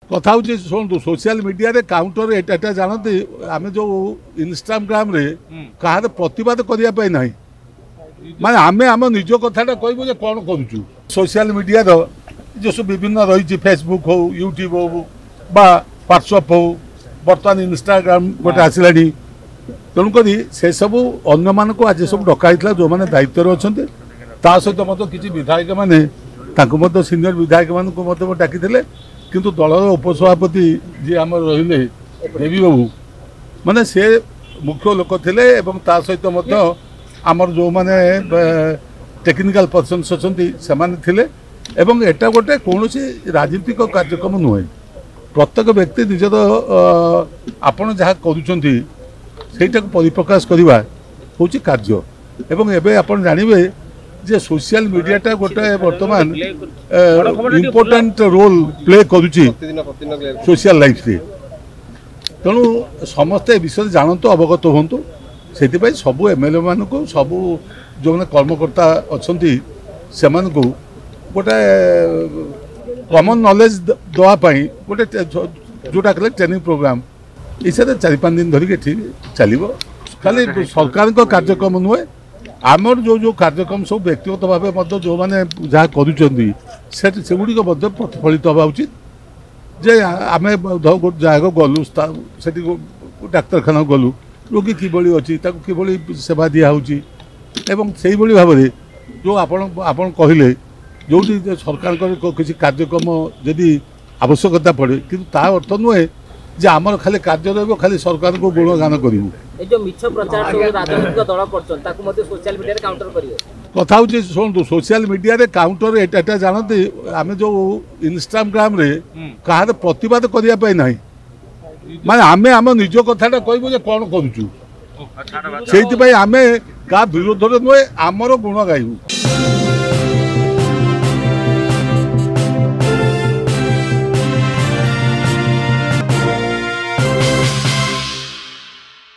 कथा हूँ शुणु सोशल मीडिया रे काउंटर एटा जानते आम जो इंस्टाग्राम रे कहार प्रतिवाद करने ना माने आमे आम निज कथाटा कहबो कौन करूँ सोशल मीडिया जो सब विभिन्न रही फेसबुक हो यूट्यूब हो बा व्हाट्सएप हो बर्तमान इंस्टाग्राम गोटे आसला तेणुक से सबू अन्य मान को आज सब डकाई जो मैंने दायित्व अच्छा सहित मत किसी विधायक मैंने सीनियर विधायक मानक डाकी किंतु दलर उपसभापति जी आम रही देवी बाबू माने से मुख्य लोक थे सहित आमर जो मैंने टेक्निकल पर्सन्स अच्छा एवं एटा गोटे कौन राजनीतिक कार्यक्रम नुहे प्रत्येक व्यक्ति निजर आपण जहाँ करूटा परिप्रकाश करवा हूँ कार्य एवं एवं आप जानवे जे सोशल मीडियाटा गोटे बर्तमान इम्पोर्टाट रोल प्ले करुच्ची सोशल लाइफ रे तेणु समस्ते विषय जानतु अवगत हूँ से सबू एमएलए मान सबू जो मैंने कर्मकर्ता अच्छा से गोटे कॉमन नॉलेज दवापाई गोटे जोटा कले ट्रेनिंग प्रोग्राम इस 4-5 दिन धरिक चलो खाली सरकार कार्यक्रम नुहे आमर जो जो कार्यक्रम सब व्यक्तिगत भाव जो मैंने जहाँ करुँचुड़िक प्रतिफलित हवा उचित जे आम जगह गलु से डाक्तखाना गलु रोगी किभली अच्छी कि सेवा दिहूँ एवं से भाव में जो आपण कहले जो सरकार किसी कार्यक्रम जदि आवश्यकता पड़े कि अर्थ नुहे जे आमर खाली कार्य रही खाली सरकार को गुणगान करूँ कथा हूँ शुणु सोशल मीडिया रे काउंटर एटा जानते आम जो इंस्टाग्राम रे कहार प्रतिवाद करने ना माने आमे आम निज कथाटा कहबो कौन करूँ से आमे का विरोध नुहे आमर गुण गाइबू।